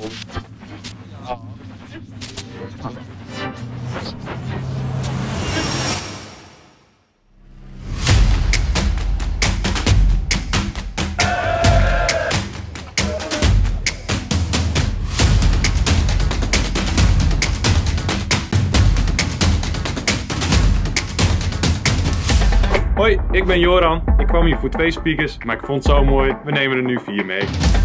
Hoi, ik ben Joran. Ik kwam hier voor 2 speakers, maar ik vond het zo mooi. We nemen er nu 4 mee.